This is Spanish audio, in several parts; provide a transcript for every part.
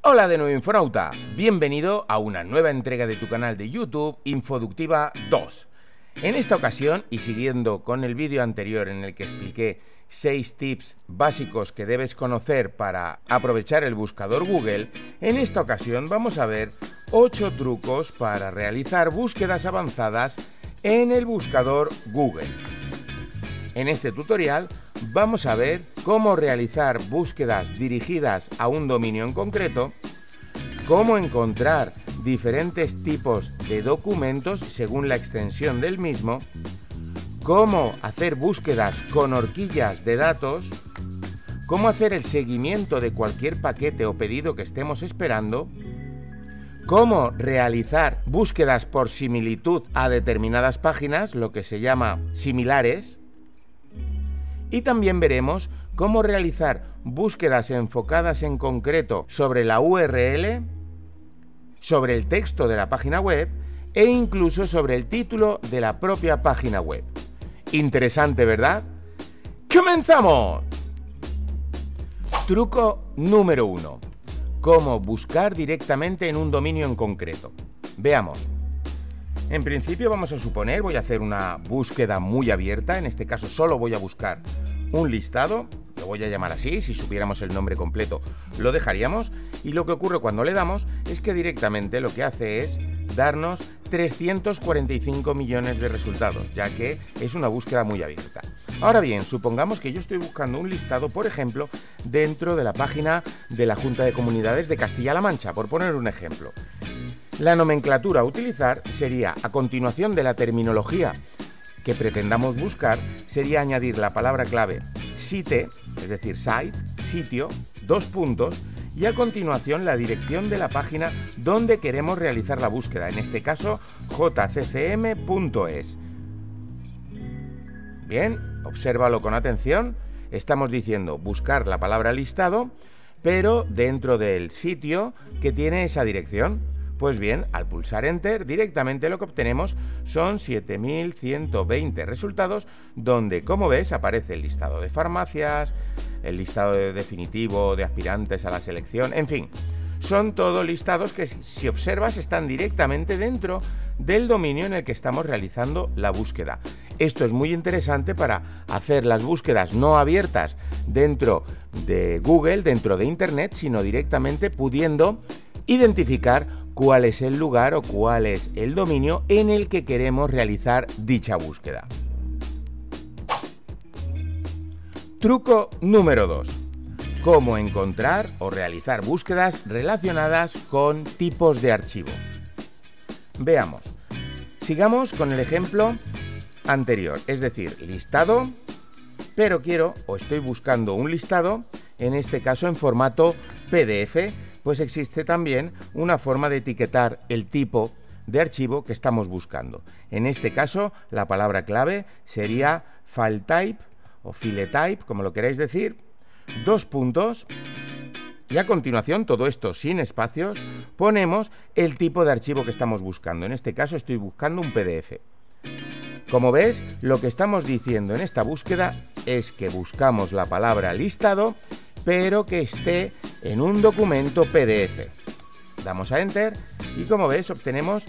Hola de nuevo Infonauta, bienvenido a una nueva entrega de tu canal de YouTube Infoductiva 2. En esta ocasión, y siguiendo con el vídeo anterior en el que expliqué 6 tips básicos que debes conocer para aprovechar el buscador Google, en esta ocasión vamos a ver 8 trucos para realizar búsquedas avanzadas en el buscador Google. En este tutorial vamos a ver cómo realizar búsquedas dirigidas a un dominio en concreto, cómo encontrar diferentes tipos de documentos según la extensión del mismo, cómo hacer búsquedas con horquillas de datos, cómo hacer el seguimiento de cualquier paquete o pedido que estemos esperando, cómo realizar búsquedas por similitud a determinadas páginas, lo que se llama similares, y también veremos cómo realizar búsquedas enfocadas en concreto sobre la URL, sobre el texto de la página web e incluso sobre el título de la propia página web. Interesante, ¿verdad? ¡Comenzamos! Truco número 1. Cómo buscar directamente en un dominio en concreto. Veamos. En principio vamos a suponer, voy a hacer una búsqueda muy abierta, en este caso solo voy a buscar un listado, lo voy a llamar así, si supiéramos el nombre completo lo dejaríamos, y lo que ocurre cuando le damos es que directamente lo que hace es darnos 345 millones de resultados, ya que es una búsqueda muy abierta. Ahora bien, supongamos que yo estoy buscando un listado, por ejemplo, dentro de la página de la Junta de Comunidades de Castilla-La Mancha, por poner un ejemplo. La nomenclatura a utilizar sería, a continuación de la terminología que pretendamos buscar, sería añadir la palabra clave site, es decir, site, sitio, 2 puntos, y a continuación la dirección de la página donde queremos realizar la búsqueda, en este caso jccm.es. Bien, obsérvalo con atención, estamos diciendo buscar la palabra listado, pero dentro del sitio que tiene esa dirección. Pues bien, al pulsar Enter, directamente lo que obtenemos son 7.120 resultados, donde, como ves, aparece el listado de farmacias, el listado definitivo de aspirantes a la selección, en fin, son todos listados que, si observas, están directamente dentro del dominio en el que estamos realizando la búsqueda. Esto es muy interesante para hacer las búsquedas no abiertas dentro de Google, dentro de Internet, sino directamente pudiendo identificar cuál es el lugar o cuál es el dominio en el que queremos realizar dicha búsqueda. Truco número 2. Cómo encontrar o realizar búsquedas relacionadas con tipos de archivo. Veamos. Sigamos con el ejemplo anterior, es decir, listado, pero quiero o estoy buscando un listado, en este caso en formato PDF, pues existe también una forma de etiquetar el tipo de archivo que estamos buscando. En este caso, la palabra clave sería file type o file type, como lo queráis decir, 2 puntos, y a continuación, todo esto sin espacios, ponemos el tipo de archivo que estamos buscando. En este caso estoy buscando un PDF. Como ves, lo que estamos diciendo en esta búsqueda es que buscamos la palabra listado, pero que esté en un documento PDF. Damos a Enter y, como ves, obtenemos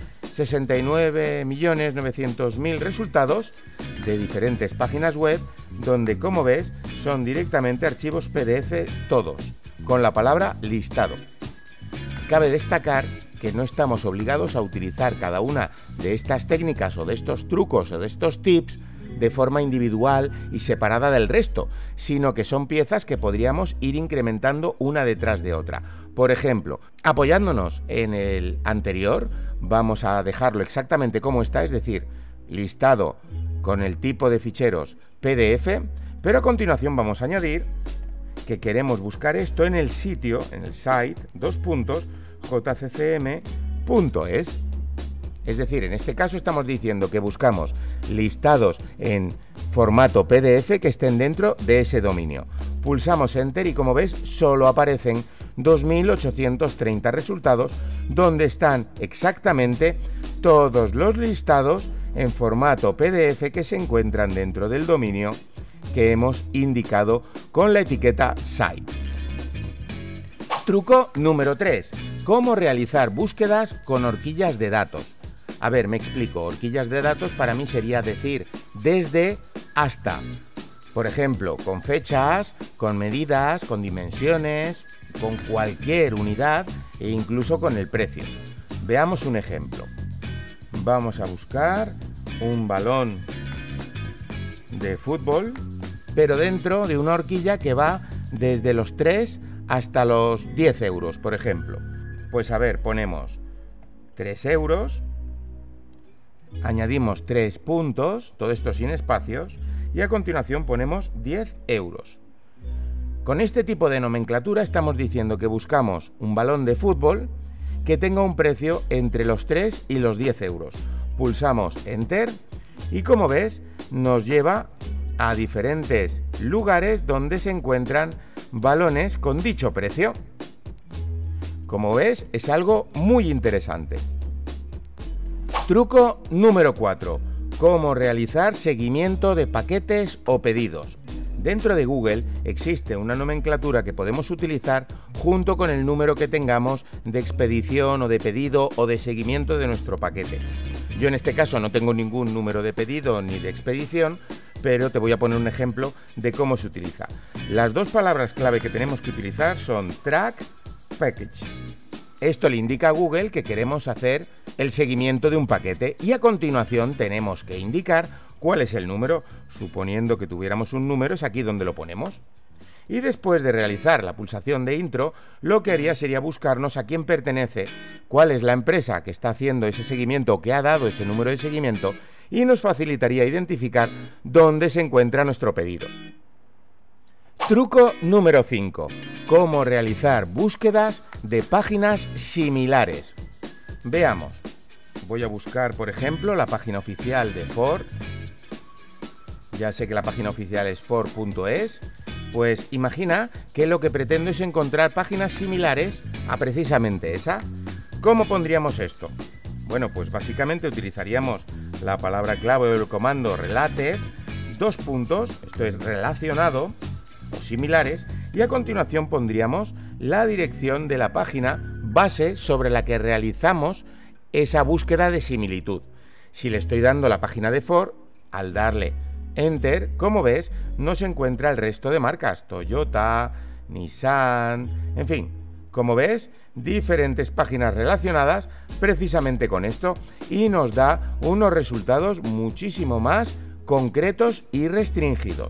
69.900.000 resultados de diferentes páginas web, donde, como ves, son directamente archivos PDF todos, con la palabra listado. Cabe destacar que no estamos obligados a utilizar cada una de estas técnicas o de estos trucos o de estos tips de forma individual y separada del resto, sino que son piezas que podríamos ir incrementando una detrás de otra. Por ejemplo, apoyándonos en el anterior, vamos a dejarlo exactamente como está, es decir, listado con el tipo de ficheros PDF, pero a continuación vamos a añadir que queremos buscar esto en el sitio, en el site, 2 puntos, jccm.es. Es decir, en este caso estamos diciendo que buscamos listados en formato PDF que estén dentro de ese dominio. Pulsamos Enter y, como ves, solo aparecen 2.830 resultados, donde están exactamente todos los listados en formato PDF que se encuentran dentro del dominio que hemos indicado con la etiqueta Site. Truco número 3. Cómo realizar búsquedas con horquillas de datos. A ver, me explico. Horquillas de datos para mí sería decir desde hasta. Por ejemplo, con fechas, con medidas, con dimensiones, con cualquier unidad e incluso con el precio. Veamos un ejemplo. Vamos a buscar un balón de fútbol, pero dentro de una horquilla que va desde los 3 hasta los 10 euros, por ejemplo. Pues a ver, ponemos 3 euros, añadimos 3 puntos, todo esto sin espacios, y a continuación ponemos 10 euros. Con este tipo de nomenclatura estamos diciendo que buscamos un balón de fútbol que tenga un precio entre los 3 y los 10 euros. Pulsamos Enter y, como ves, nos lleva a diferentes lugares donde se encuentran balones con dicho precio. Como ves, es algo muy interesante. Truco número 4. Cómo realizar seguimiento de paquetes o pedidos. Dentro de Google existe una nomenclatura que podemos utilizar junto con el número que tengamos de expedición o de pedido o de seguimiento de nuestro paquete. Yo en este caso no tengo ningún número de pedido ni de expedición, pero te voy a poner un ejemplo de cómo se utiliza. Las dos palabras clave que tenemos que utilizar son track, package. Esto le indica a Google que queremos hacer el seguimiento de un paquete y a continuación tenemos que indicar cuál es el número. Suponiendo que tuviéramos un número, es aquí donde lo ponemos. Y después de realizar la pulsación de intro, lo que haría sería buscarnos a quién pertenece, cuál es la empresa que está haciendo ese seguimiento o que ha dado ese número de seguimiento, y nos facilitaría identificar dónde se encuentra nuestro pedido. Truco número 5. Cómo realizar búsquedas de páginas similares. Veamos. Voy a buscar, por ejemplo, la página oficial de Ford. Ya sé que la página oficial es Ford.es. Pues imagina que lo que pretendo es encontrar páginas similares a precisamente esa. ¿Cómo pondríamos esto? Bueno, pues básicamente utilizaríamos la palabra clave o el comando related, 2 puntos, esto es relacionado o similares, y a continuación pondríamos la dirección de la página base sobre la que realizamos esa búsqueda de similitud. Si le estoy dando la página de Ford, al darle Enter, como ves, no se encuentra el resto de marcas, Toyota, Nissan, en fin, como ves, diferentes páginas relacionadas precisamente con esto y nos da unos resultados muchísimo más concretos y restringidos.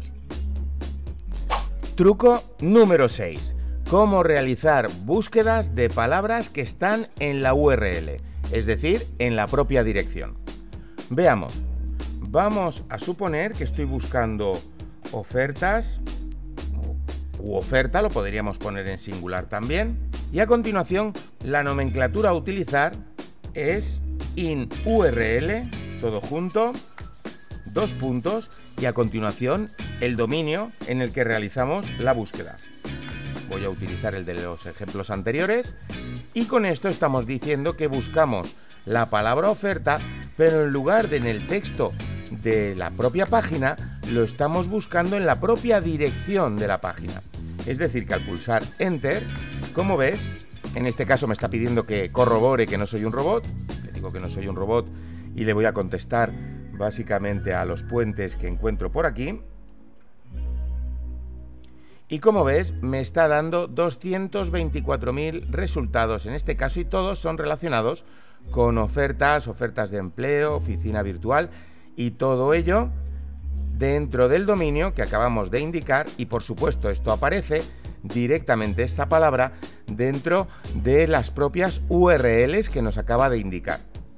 Truco número 6. Cómo realizar búsquedas de palabras que están en la URL, es decir, en la propia dirección. Veamos. Vamos a suponer que estoy buscando ofertas u oferta, lo podríamos poner en singular también. Y a continuación, la nomenclatura a utilizar es in URL, todo junto, 2 puntos, y a continuación el dominio en el que realizamos la búsqueda. Voy a utilizar el de los ejemplos anteriores y con esto estamos diciendo que buscamos la palabra oferta, pero en lugar de en el texto de la propia página, lo estamos buscando en la propia dirección de la página. Es decir, que al pulsar Enter, como ves, en este caso me está pidiendo que corrobore que no soy un robot. Le digo que no soy un robot y le voy a contestar básicamente a los puentes que encuentro por aquí. Y como ves, me está dando 224.000 resultados en este caso y todos son relacionados con ofertas, ofertas de empleo, oficina virtual y todo ello dentro del dominio que acabamos de indicar y por supuesto esto aparece directamente esta palabra dentro de las propias URLs que nos acaba de indicar.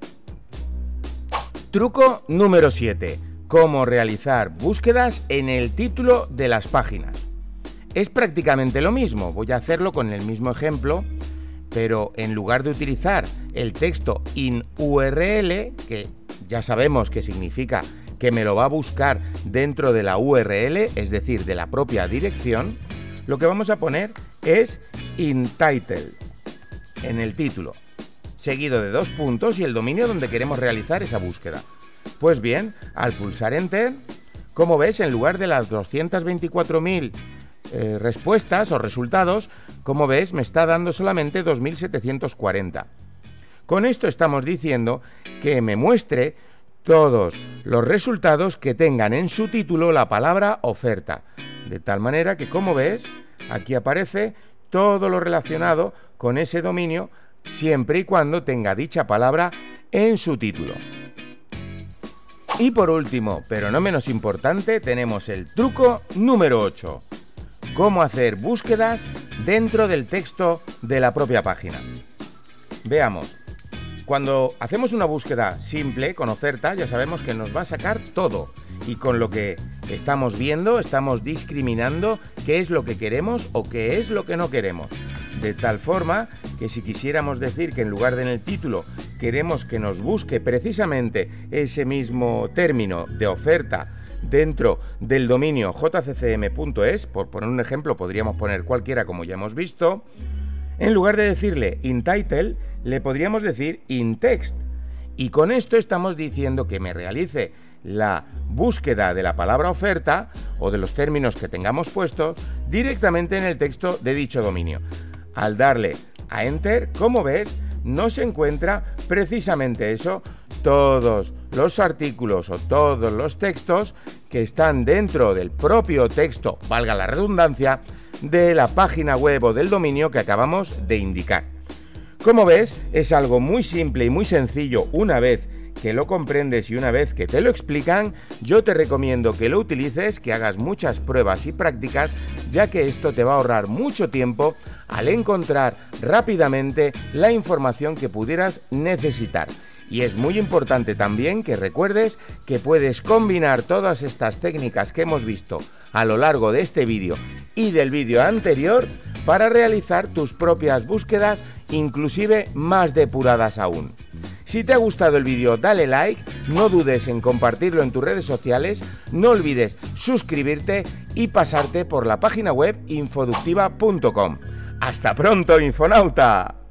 Truco número 7. Cómo realizar búsquedas en el título de las páginas. Es prácticamente lo mismo, voy a hacerlo con el mismo ejemplo, pero en lugar de utilizar el texto in URL, que ya sabemos que significa que me lo va a buscar dentro de la URL, es decir, de la propia dirección, lo que vamos a poner es in title, en el título, seguido de 2 puntos y el dominio donde queremos realizar esa búsqueda. Pues bien, al pulsar Enter, como ves, en lugar de las 224.000 respuestas o resultados, Como ves, me está dando solamente 2740. Con esto estamos diciendo que me muestre todos los resultados que tengan en su título la palabra oferta. De tal manera que, como ves, aquí aparece todo lo relacionado con ese dominio, siempre y cuando tenga dicha palabra en su título. Y por último, pero no menos importante, tenemos el truco número 8. Cómo hacer búsquedas dentro del texto de la propia página. Veamos. Cuando hacemos una búsqueda simple con oferta, ya sabemos que nos va a sacar todo. Y con lo que estamos viendo, estamos discriminando qué es lo que queremos o qué es lo que no queremos. De tal forma que si quisiéramos decir que en lugar de en el título queremos que nos busque precisamente ese mismo término de oferta dentro del dominio jccm.es, por poner un ejemplo, podríamos poner cualquiera como ya hemos visto, en lugar de decirle in title, le podríamos decir in text. Y con esto estamos diciendo que me realice la búsqueda de la palabra oferta o de los términos que tengamos puestos directamente en el texto de dicho dominio. Al darle a Enter, como ves, nos encuentra precisamente eso, todos los artículos o todos los textos que están dentro del propio texto, valga la redundancia, de la página web o del dominio que acabamos de indicar. Como ves, es algo muy simple y muy sencillo. Una vez que lo comprendes y una vez que te lo explican, yo te recomiendo que lo utilices, que hagas muchas pruebas y prácticas, ya que esto te va a ahorrar mucho tiempo al encontrar rápidamente la información que pudieras necesitar. Y es muy importante también que recuerdes que puedes combinar todas estas técnicas que hemos visto a lo largo de este vídeo y del vídeo anterior para realizar tus propias búsquedas, inclusive más depuradas aún. Si te ha gustado el vídeo, dale like, no dudes en compartirlo en tus redes sociales, no olvides suscribirte y pasarte por la página web infoductiva.com. ¡Hasta pronto, Infonauta!